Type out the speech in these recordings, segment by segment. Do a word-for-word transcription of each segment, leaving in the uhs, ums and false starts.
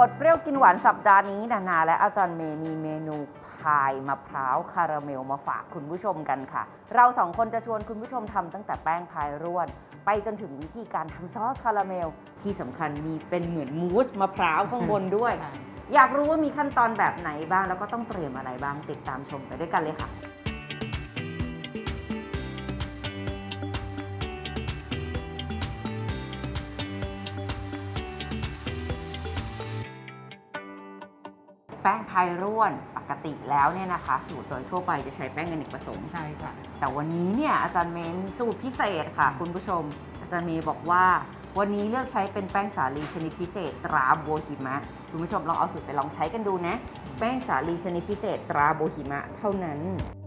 อดเปรี้ยวกินหวานสัปดาห์นี้นานาและอาจารย์เมย์มีเมนูพายมะพร้าวคาราเมลมาฝากคุณผู้ชมกันค่ะเราสองคนจะชวนคุณผู้ชมทำตั้งแต่แป้งพายร่วนไปจนถึงวิธีการทำซอสคาราเมลที่สำคัญมีเป็นเหมือนมูสมะพร้าวข้างบนด้วย อยากรู้ว่ามีขั้นตอนแบบไหนบ้างแล้วก็ต้องเตรียมอะไรบ้างติดตามชมไปด้วยกันเลยค่ะแป้งพายร่วนปกติแล้วเนี่ยนะคะสูตรโดยทั่วไปจะใช้แป้งอเนกประสงค์ใช่ค่ะแต่วันนี้เนี่ยอาจารย์เมย์มีสูตรพิเศษค่ะคุณผู้ชมอาจารย์เมย์บอกว่าวันนี้เลือกใช้เป็นแป้งสาลีชนิดพิเศษตราโบหิมะคุณผู้ชมลองเอาสูตรไปลองใช้กันดูนะแป้งสาลีชนิดพิเศษตราโบหิมะเท่านั้น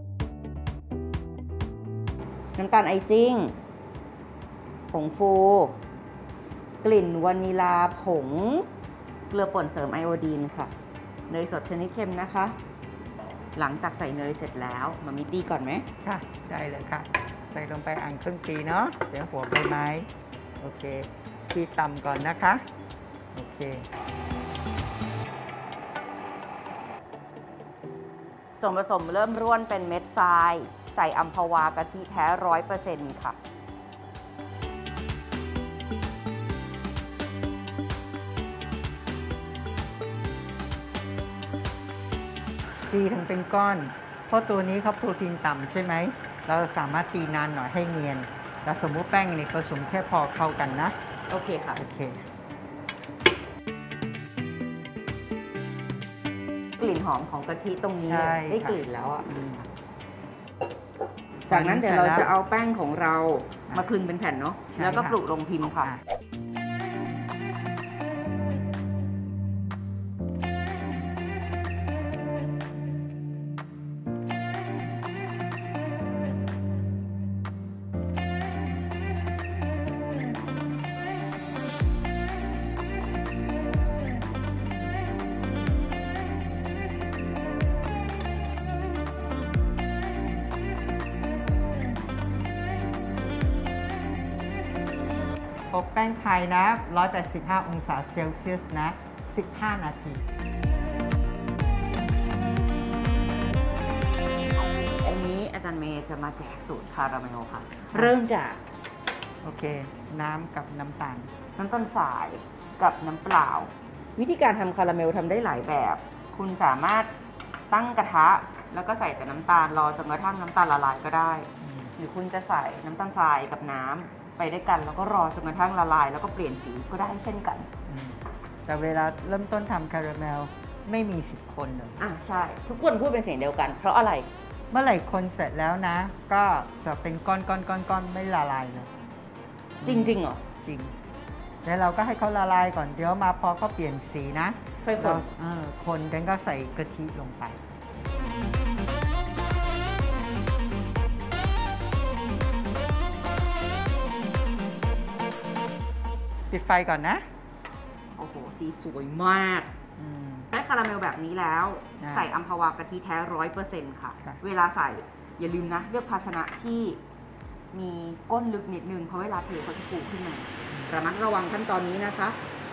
น้ำตาลไอซิ่งผงฟูกลิ่นวานิลาผงเกลือป่นเสริมไอโอดีนค่ะเนยสดชนิดเค็มนะคะหลังจากใส่เนยเสร็จแล้วมามิตีก่อนไหมค่ะได้เลยค่ะใส่ลงไปอ่างครึ่งปีเนาะเดี๋ยวหัวใบไม้โอเคปีต่ำก่อนนะคะโอเคส่วนผสมเริ่มร่วนเป็นเม็ดทรายใส่อัมพวากะทิแท้ร้อยเปอร์เซ็นต์ค่ะตีทั้งเป็นก้อนเพราะตัวนี้เขาโปรตีนต่ำใช่ไหมเราสามารถตีนานหน่อยให้เนียนแต่สมมุติแป้งนี่ผสมแค่พอเข้ากันนะโอเคค่ะโอเคกลิ่นหอมของกะทิตรงนี้ได้กลิ่นแล้วอ่ะจากนั้นเดี๋ยวเราจะเอาแป้งของเรามาคลึงเป็นแผ่นเนาะแล้วก็ปลุกลงพิมพ์ค่ะอบแป้งพายนะหนึ่งร้อยแปดสิบห้าองศาเซลเซียสนะสิบห้านาทีอันนี้อาจารย์เมย์จะมาแจกสูตรคาราเมลค่ะเริ่มจากโอเคน้ำกับน้ำตาลน้ำตาลทรายกับน้ำเปล่าวิธีการทำคาราเมลทำได้หลายแบบคุณสามารถตั้งกระทะแล้วก็ใส่แต่น้ำตาลรอจนกระทั่งน้ำตาลละลายก็ได้หรือคุณจะใส่น้ำตาลทรายกับน้ำไปด้วยกันแล้วก็รอจนกระทั่งละลายแล้วก็เปลี่ยนสีก็ได้เช่นกันแต่เวลาเริ่มต้นทำคาราเมลไม่มีสิบคนเลยอ่ะใช่ทุกคนพูดเป็นเสียงเดียวกันเพราะอะไรเมื่อไหร่คนเสร็จแล้วนะก็จะเป็นก้อนก้อนก้อนก้อนไม่ละลายเลยจริงจริงเหรอจริงแล้วเราก็ให้เขาละลายก่อนเดี๋ยวมาพอเขาเปลี่ยนสีนะค่อยคนเออคนแล้วก็ใส่กะทิลงไปปิดไฟก่อนนะโอ้โหสีสวยมากได้คาราเมลแบบนี้แล้วใส่อัมพวากะทิแท้ร้อยเปอร์เซ็นต์ค่ะเวลาใส่อย่าลืมนะเลือกภาชนะที่มีก้นลึกนิดนึงเพราะเวลาเทเขาจะฟูขึ้นมาระมัดระวังขั้นตอนนี้นะคะ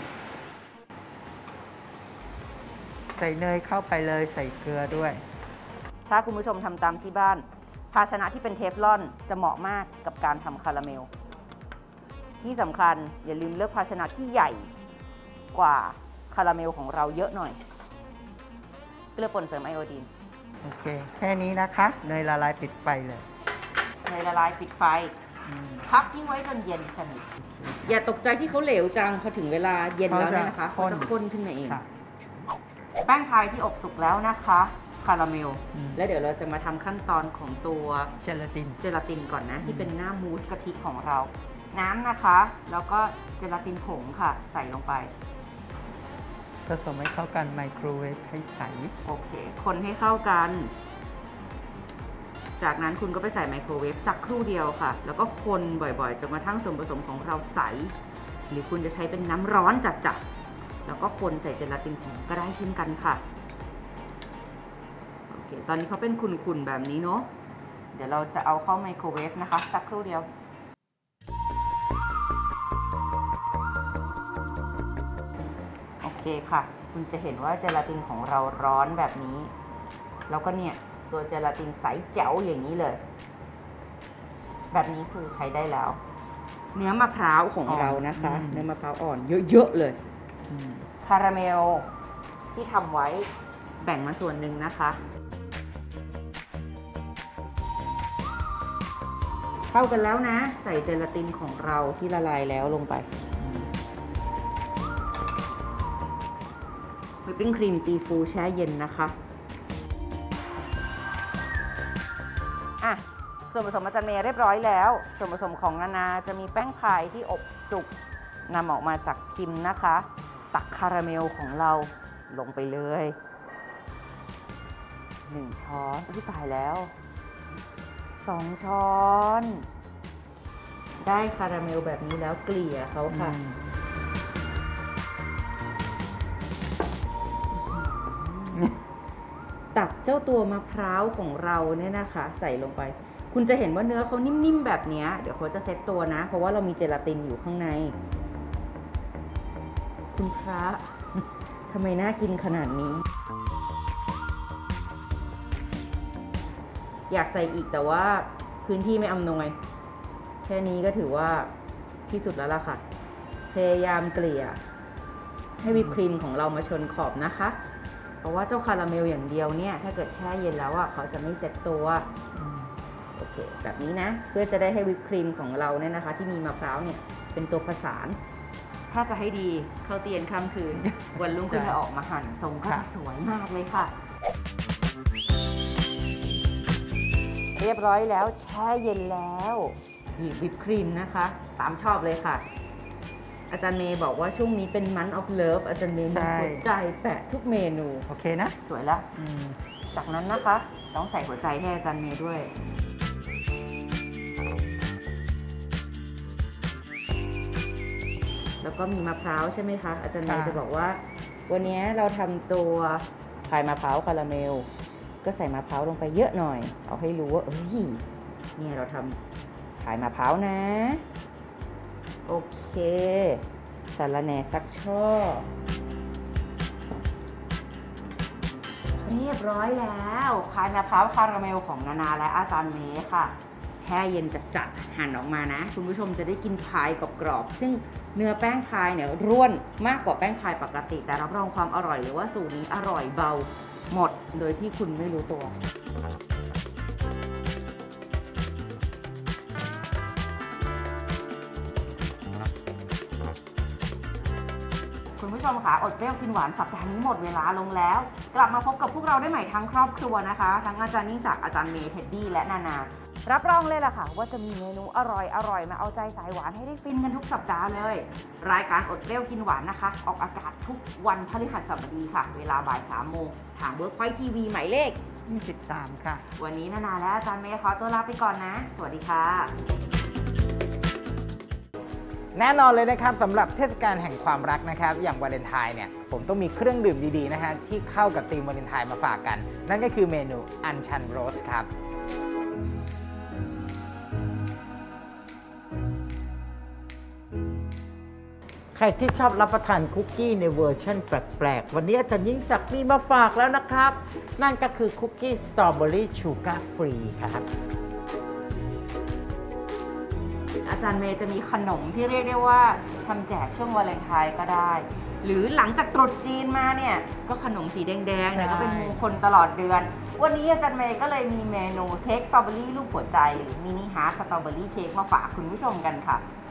ใส่เนยเข้าไปเลยใส่เกลือด้วยถ้าคุณผู้ชมทำตามที่บ้านภาชนะที่เป็นเทฟลอนจะเหมาะมากกับการทำคาราเมลที่สำคัญอย่าลืมเลือกภาชนะที่ใหญ่กว่าคาราเมลของเราเยอะหน่อยเกลือป่นเสริมไอโอดีนโอเคแค่นี้นะคะเนยละลายปิดไฟเลยเนยละลายปิดไฟพักทิ้งไว้จนเย็นสนิทอย่าตกใจที่เขาเหลวจังพอถึงเวลาเย็นแล้วเนี่ยนะคะเขาจะข้นขึ้นมาเองแป้งพายที่อบสุกแล้วนะคะคาราเมลแล้วเดี๋ยวเราจะมาทำขั้นตอนของตัวเจลาตินเจลาตินก่อนนะที่เป็นหน้ามูสกะทิของเราน้ำนะคะแล้วก็เจลาตินผงค่ะใส่ลงไปผสมให้เข้ากันไมโครเวฟให้ใสโอเคคนให้เข้ากันจากนั้นคุณก็ไปใส่ไมโครเวฟสักครู่เดียวค่ะแล้วก็คนบ่อยๆจนกระทั่งส่วนผสมของเราใสหรือคุณจะใช้เป็นน้ำร้อนจัดๆแล้วก็คนใส่เจลาตินผงก็ได้เช่นกันค่ะโอเคตอนนี้เขาเป็นขุ่นๆแบบนี้เนาะเดี๋ยวเราจะเอาเข้าไมโครเวฟนะคะสักครู่เดียว เคเคค่ะคุณจะเห็นว่าเจลาตินของเราร้อนแบบนี้แล้วก็เนี่ยตัวเจลาตินใสแจ๋วอย่างนี้เลยแบบนี้คือใช้ได้แล้วเนื้อมะพร้าวของเรานะคะเนื้อมะพร้าวอ่อนเยอะๆเลยคาราเมลที่ทำไว้แบ่งมาส่วนหนึ่งนะคะเข้ากันแล้วนะใส่เจลาตินของเราที่ละลายแล้วลงไปวิปปิ้งครีมตีฟูแช่เย็นนะคะอ่ะส่วนผสมอาจารย์เมย์เรียบร้อยแล้วส่วนผสมของนานาจะมีแป้งพายที่อบสุกนำออกมาจากพิมพ์นะคะตักคาราเมลของเราลงไปเลยหนึ่งช้อนที่ตายแล้วสองช้อนได้คาราเมลแบบนี้แล้วเกลี่ยเขาค่ะตักเจ้าตัวมะพร้าวของเราเนี่ยนะคะใส่ลงไปคุณจะเห็นว่าเนื้อเขานิ่มๆแบบนี้เดี๋ยวเขาจะเซ็ตตัวนะเพราะว่าเรามีเจลาตินอยู่ข้างในคุณพระทำไมน่ากินขนาดนี้อยากใส่อีกแต่ว่าพื้นที่ไม่อำนวยแค่นี้ก็ถือว่าที่สุดแล้วล่ะค่ะพยายามเกลี่ยให้วิปครีมของเรามาชนขอบนะคะเพราะว่าเจ้าคาราเมลอย่างเดียวเนี่ยถ้าเกิดแช่เย็นแล้วอ่ะเขาจะไม่เซ็ตตัวโอเคแบบนี้นะเพื่อจะได้ให้วิปครีมของเราเนี่ยนะคะที่มีมะพร้าวเนี่ยเป็นตัวผสานถ้าจะให้ดีเข้าเตียนค่ำคืน วันรุ่งขึ้นจะออกมาหั่นทรงก็จะสวยมากเลยค่ะเรียบร้อยแล้วแช่เย็นแล้วนี่วิปครีมนะคะตามชอบเลยค่ะอาจารย์เมย์บอกว่าช่วงนี้เป็น month of love อาจารย์เมย์มีหัวใจแปะทุกเมนูโอเคนะสวยแล้วจากนั้นนะคะต้องใส่หัวใจให้อาจารย์เมย์ด้วยแล้วก็มีมะพร้าวใช่ไหมคะอาจารย์เมย์จะบอกว่าวันนี้เราทำตัวพายมะพร้าวคาราเมลก็ใส่มะพร้าวลงไปเยอะหน่อยเอาให้รู้ว่าเอ้ยเนี่ยเราทำพายมะพร้าวนะโอเคสาระแหน่สักช่อเรียบร้อยแล้วพายมะพร้าวคาราเมลของนานาและอาจารย์เมย์ค่ะแช่เย็นจัดๆหั่นออกมานะคุณผู้ชมจะได้กินพายกรอบๆซึ่งเนื้อแป้งพายเนี่ยร่วนมากกว่าแป้งพายปกติแต่รับรองความอร่อยเลยว่าสูตรนี้อร่อยเบาหมดโดยที่คุณไม่รู้ตัวคุณผู้ชมค่ะอดเปรี้ยวกินหวานสัปดาห์นี้หมดเวลาลงแล้วกลับมาพบกับพวกเราได้ใหม่ทั้งครอบครัวนะคะทั้งอาจารย์ยิ่งศักดิ์อาจารย์เมย์เท็ดดี้และนานารับรองเลยล่ะค่ะว่าจะมีเมนูอร่อยอร่อยมาเอาใจสายหวานให้ได้ฟินกันทุกสัปดาห์เลยรายการอดเปรี้ยวกินหวานนะคะออกอากาศทุกวันพฤหัสบดีค่ะเวลาบ่ายสามโมงทางเวิร์กพอยท์ทีวีหมายเลขยี่สิบสามค่ะวันนี้นานาและอาจารย์เมย์ขอตัวลาไปก่อนนะสวัสดีค่ะแน่นอนเลยนะครับสำหรับเทศกาลแห่งความรักนะครับอย่างวาเลนไทน์เนี่ยผมต้องมีเครื่องดื่มดีๆนะฮะที่เข้ากับธีมวาเลนไทน์มาฝากกันนั่นก็คือเมนูอัญชันโรสครับใครที่ชอบรับประทานคุกกี้ในเวอร์ชันแปลกๆวันนี้อาจารย์ยิ่งศักดิ์มีมาฝากแล้วนะครับนั่นก็คือคุกกี้สตรอเบอรี่ชูการ์ฟรีครับอาจารย์เมย์จะมีขนมที่เรียกได้ว่าทำแจกช่วงวาเลนไทน์ก็ได้หรือหลังจากตรุษจีนมาเนี่ยก็ขนมสีแดงๆเนี่ยก็เป็นมงคลตลอดเดือนวันนี้อาจารย์เมย์ก็เลยมีเมนูเค้กสตรอเบอรี่รูปหัวใจหรือมินิฮาร์ทสตรอเบอรี่เค้กมาฝากคุณผู้ชมกันค่ะ